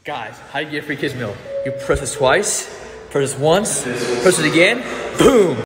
Guys, how do you get a free kids meal? You press this twice, press this once, press it again, boom!